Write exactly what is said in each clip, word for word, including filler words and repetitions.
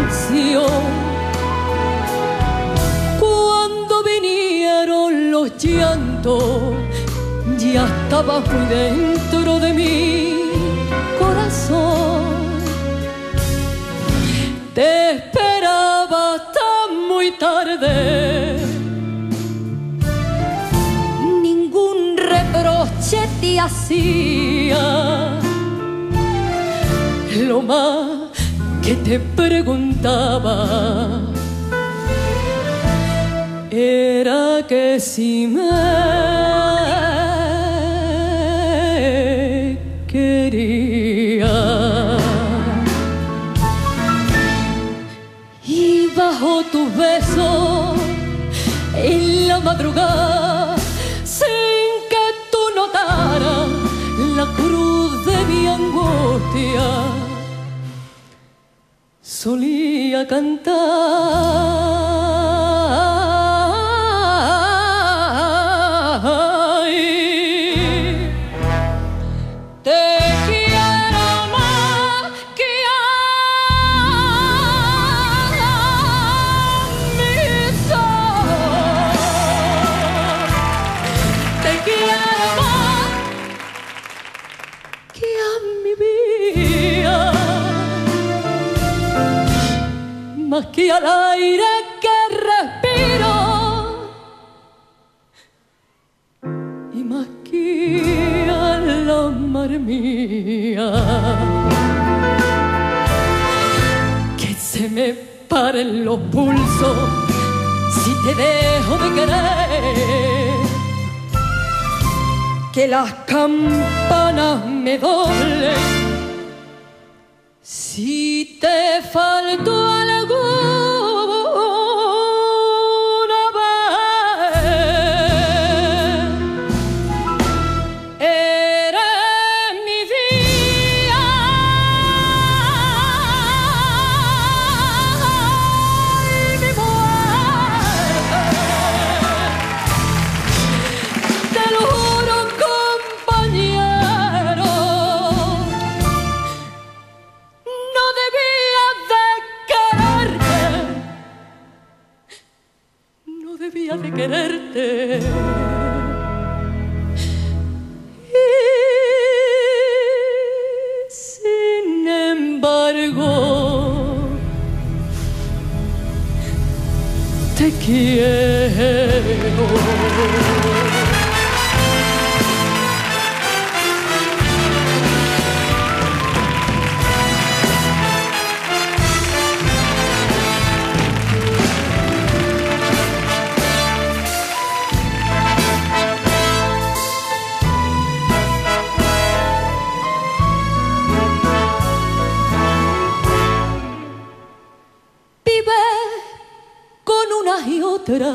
canción. Cuando vinieron los llantos, ya estabas muy dentro de mi corazón. Te esperaba hasta muy tarde, ningún reproche te hacía. Lo más que te preguntaba era que si me quería. Y bajo tus besos en la madrugada, sin que tú notaras la cruz de mi angustia, solía cantar. Más que al aire que respiro y más que a la mar mía, que se me paren los pulsos si te dejo de querer, que las campanas me doblen si te faltó alguna vez. Eres mi vida y mi muerte. Te lo juro, compañero, de quererte. Y sin embargo te quiero. Y otra,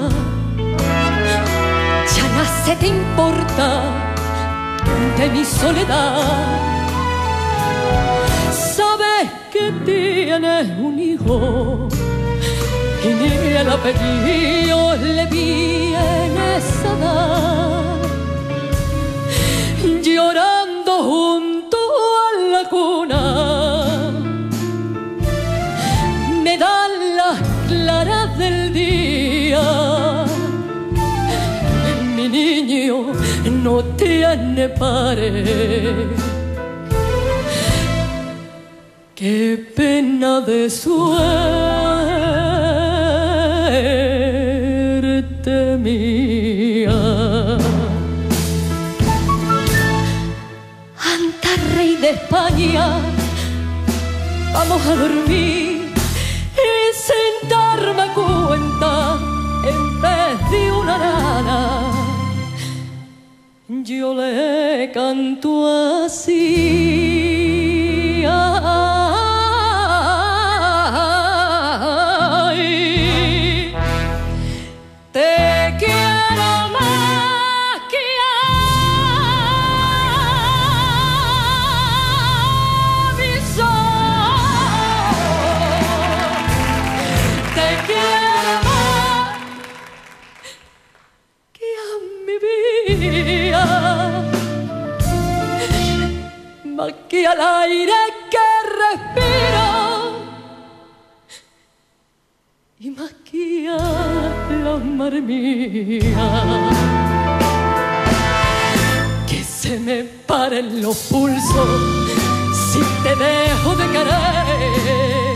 ya nada te importa de mi soledad. Sabes que tienes un hijo y ni el apellido le vienes a dar, llorando junto a la cuna. Me dan las claras del día. Mi niño no tiene pared. Qué pena de suerte mía. Anda, rey de España, vamos a dormir y sin darme cuenta, en vez de una nana, yo le canto así. Ay, te quiero más que a mis ojos. Te quiero más que a mi vida, más que al aire que respiro mar mía, que se me paren los pulsos si te dejo de querer,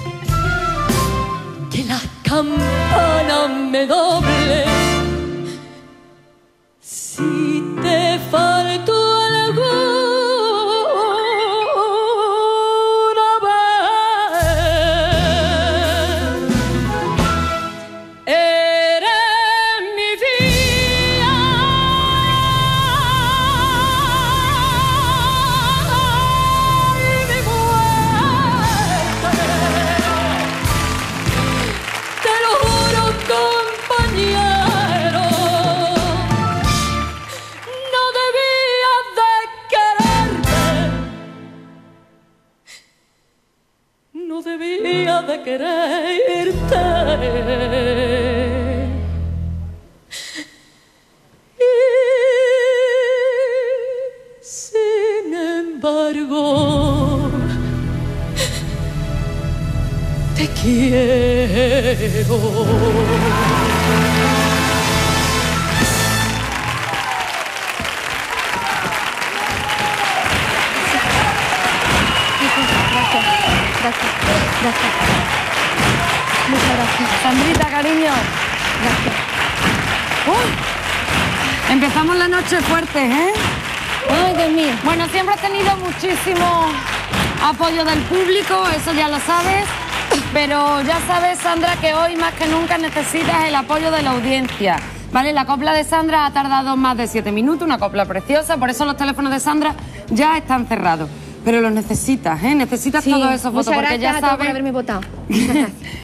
que las campanas me doblen si te falto alguna vez. Eres mi vida, mi muerte. Te lo juro, compañero, no debía de quererte, no debía de quererte. Y sin embargo, te quiero. Gracias, gracias. Muchas gracias. Sandrita, cariño. Gracias. Uy, empezamos la noche fuerte, ¿eh? Ay, Dios mío. Bueno, siempre has tenido muchísimo apoyo del público, eso ya lo sabes. Pero ya sabes, Sandra, que hoy más que nunca necesitas el apoyo de la audiencia. Vale, la copla de Sandra ha tardado más de siete minutos, una copla preciosa, por eso los teléfonos de Sandra ya están cerrados. Pero los necesitas, ¿eh? Necesitas Sí, todos esos votos, muchas porque ya gracias a todos sabes... por haberme votado. Muchas gracias.